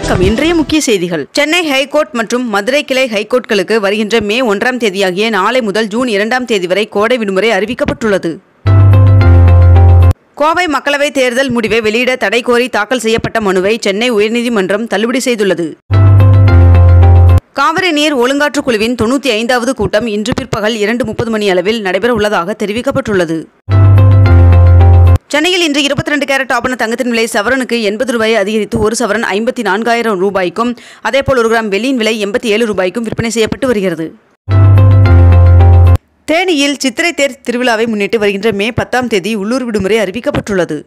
வணக்கம். இன்றைய முக்கிய செய்திகள். சென்னை ஹைகோர்ட் மற்றும் மதுரை கிளை ஹைகோர்ட்களுக்கு வருகின்ற மே 1ஆம் தேதியாகிய நாளை முதல் ஜூன் 2ஆம் தேதி வரை கோடை விடுமுறை அறிவிக்கப்பட்டுள்ளது. கோவை மக்களவை தேர்தல் முடிவை வெளியிட தடை கோரி தாக்கல் செய்யப்பட்ட மனுவை சென்னை உயர்நீதிமன்றம் தள்ளுபடி செய்துள்ளது. காவிரி நீர் ஒழுங்காற்று குழுவின் 95வது கூட்டம் இன்று பிற்பகல் 2:30 மணி அளவில் நடைபெற உள்ளதாக தெரிவிக்கப்பட்டுள்ளது. சென்னையில் இன்று 22 கேரட் ஆபண தங்கத்தின் விலை சவரனுக்கு 80 ரூபாயை அதிகரித்து ஒரு சவரன் 54,000 ரூபாய்க்கும், அதேபோல் 1 கிராம் வெள்ளியின் விலை 87 ரூபாய்க்கும் விற்பனை செய்யப்பட்டு வருகிறது. தேனியில் சித்திரை தேர் திருவிழாவை முன்னிட்டு வருகின்ற மே 10ஆம் தேதி உள்ளூர் விடுமுறை அறிவிக்கப்பட்டுள்ளது.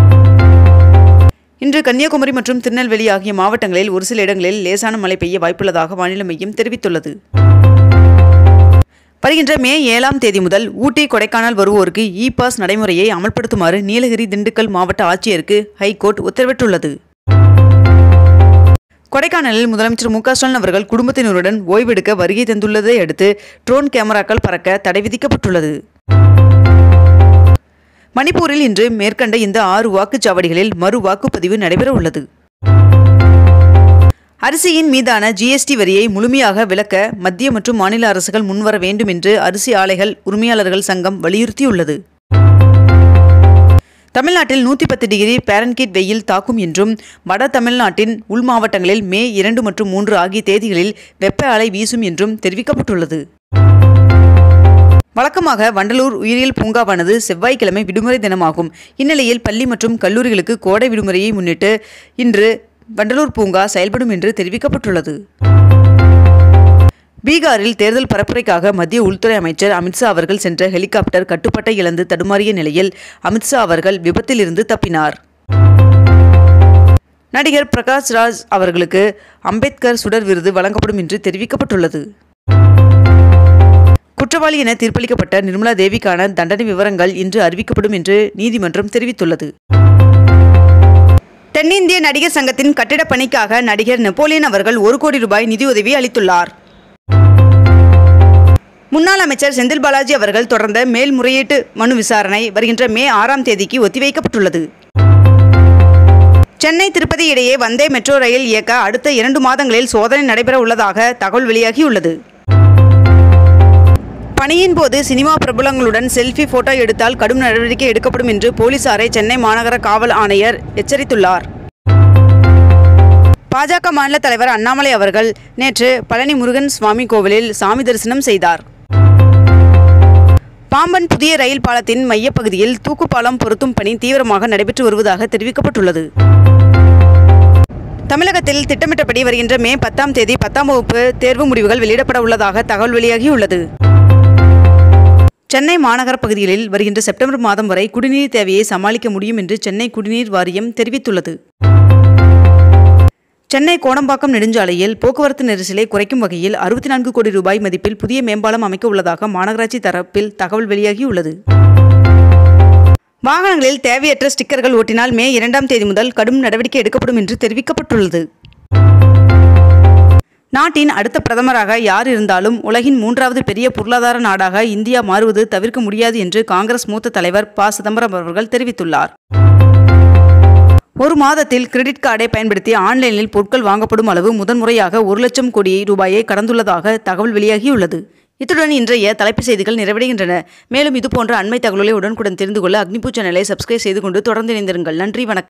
இன்று கன்னியாகுமரி மற்றும் திருநெல்வேலி ஆகிய மாவட்டங்களில் ஒரு சில இடங்களில் லேசான மழை பெய்ய வாய்ப்புள்ளதாக வானிலை மையம் தெரிவித்துள்ளது. வருகின்ற மே 7ஆம் தேதி முதல் ஊட்டி கொடைக்கானல் வருவோருக்கு இ-பாஸ் நடைமுறையை அமல்படுத்துமாறு நீலகிரி திண்டுக்கல் மாவட்ட ஆட்சியருக்கு ஹைகோர்ட் உத்தரவிட்டுள்ளது. கொடைக்கானலில் முதலமைச்சர் மு க ஸ்டாலின் அவர்கள் குடும்பத்தினருடன் ஓய்வெடுக்க வருகை தந்துள்ளதை அடுத்து ட்ரோன் கேமராக்கள் பறக்க தடை விதிக்கப்பட்டுள்ளது. மணிப்பூரில் இன்று மேற்கண்ட இந்த 6 வாக்குச்சாவடிகளில் மறு வாக்குப்பதிவு நடைபெற உள்ளது. அரிசியின் மீதான GST வரியை முழுமையாக விலக்க மத்திய மற்றும் மாநில அரசுகள் முன்வர வேண்டும் என்று அரிசி ஆலைகள் உரிமையாளர்கள் சங்கம் வலியுறுத்தியுள்ளது. தமிழ்நாட்டில் 110 டிகிரி பாரன்ஹீட் வெயில் தாக்கும் என்றும், வட தமிழ்நாட்டின் உள் மாவட்டங்களில் மே 2 மற்றும் 3 ஆகிய தேதிகளில் வெப்ப அலை வீசும் என்றும் தெரிவிக்கப்பட்டுள்ளது. வழக்கமாக வண்டலூர் உயிரியல் பூங்காவானது செவ்வாய்க்கிழமை விடுமுறை தினமாகும். இந்நிலையில் பள்ளி மற்றும் கல்லூரிகளுக்கு கோடை விடுமுறையை முன்னிட்டு இன்று வண்டலூர் பூங்கா செயல்படும் என்று தெரிவிக்கப்பட்டுள்ளது. பீகாரில் தேர்தல் பரப்புரைக்காக மத்திய உள்துறை அமைச்சர் அமித்ஷா அவர்கள் சென்ற ஹெலிகாப்டர் கட்டுப்பாட்டை இழந்து தடுமாறிய நிலையில் அமித்ஷா அவர்கள் விபத்தில் இருந்து தப்பினார். நடிகர் பிரகாஷ் ராஜ் அவர்களுக்கு அம்பேத்கர் சுடர் விருது வழங்கப்படும் என்று தெரிவிக்கப்பட்டுள்ளது. குற்றவாளி என தீர்ப்பளிக்கப்பட்ட நிர்மலா தேவிக்கான தண்டனை விவரங்கள் இன்று அறிவிக்கப்படும் என்று நீதிமன்றம் தெரிவித்துள்ளது. தென்னிந்திய நடிகர் சங்கத்தின் கட்டிடப் பணிக்காக நடிகர் நெப்போலியன் அவர்கள் 1 கோடி ரூபாய் நிதியுதவி அளித்துள்ளார். முன்னாள் அமைச்சர் செந்தில் பாலாஜி அவர்கள் தொடர்ந்த மேல்முறையீட்டு மனு விசாரணை வருகின்ற மே 6ஆம் தேதிக்கு ஒத்திவைக்கப்பட்டுள்ளது. சென்னை திருப்பதி இடையே வந்தே மெட்ரோ ரயில் இயக்க அடுத்த 2 மாதங்களில் சோதனை நடைபெற உள்ளதாக தகவல் வெளியாகியுள்ளது. பணியின் போது சினிமா பிரபலங்களுடன் செல்ஃபி போட்டோ எடுத்தால் கடும் நடவடிக்கை எடுக்கப்படும் என்று போலீசாரை சென்னை மாநகர காவல் ஆணையர் எச்சரித்துள்ளார். பாஜக மாநில தலைவர் அண்ணாமலை அவர்கள் நேற்று பழனி முருகன் சுவாமி கோவிலில் சாமி தரிசனம் செய்தார். பாம்பன் புதிய ரயில் பாலத்தின் மையப்பகுதியில் தூக்குப்பாலம் பொருத்தும் பணி தீவிரமாக நடைபெற்று வருவதாக தெரிவிக்கப்பட்டுள்ளது. தமிழகத்தில் திட்டமிட்டபடி வருகின்ற மே 10ஆம் தேதி 10ஆம் வகுப்பு தேர்வு முடிவுகள் வெளியிடப்பட உள்ளதாக தகவல் வெளியாகியுள்ளது. சென்னை மாநகர பகுதிகளில் வருகின்ற செப்டம்பர் மாதம் வரை குடிநீர் தேவையை சமாளிக்க முடியும் என்று சென்னை குடிநீர் வாரியம் தெரிவித்துள்ளது. சென்னை கோடம்பாக்கம் நெடுஞ்சாலையில் போக்குவரத்து நெரிசலை குறைக்கும் வகையில் 64 கோடி ரூபாய் மதிப்பில் புதிய மேம்பாலம் அமைக்க உள்ளதாக மாநகராட்சி தரப்பில் தகவல் வெளியாகியுள்ளது. வாகனங்களில் தேவையற்ற ஸ்டிக்கர்கள் ஒட்டினால் மே 2ஆம் தேதி முதல் கடும் நடவடிக்கை எடுக்கப்படும் என்று தெரிவிக்கப்பட்டுள்ளது. நாட்டின் அடுத்த பிரதமராக யார் இருந்தாலும் உலகின் 3வது பெரிய பொருளாதார நாடாக இந்தியா மாறுவது தவிர்க்க முடியாது என்று காங்கிரஸ் மூத்த தலைவர் ப. சிதம்பரம் அவர்கள் தெரிவித்துள்ளார். ஒரு மாதத்தில் கிரெடிட் கார்டை பயன்படுத்தி ஆன்லைனில் பொருட்கள் வாங்கப்படும் அளவு முதன்முறையாக 1 லட்சம் கோடி ரூபாயை கடந்துள்ளதாக தகவல் வெளியாகியுள்ளது. இத்துடன் இன்றைய தலைப்புச் செய்திகள் நிறைவடைகின்றன. மேலும் இதுபோன்ற அண்மை தகவல்களை உடனுக்குடன் தெரிந்து கொள்ள அக்னிபூ சேனலை சப்ஸ்கிரைப் செய்து கொண்டு தொடர்ந்து இணைந்திருங்கள். நன்றி, வணக்கம்.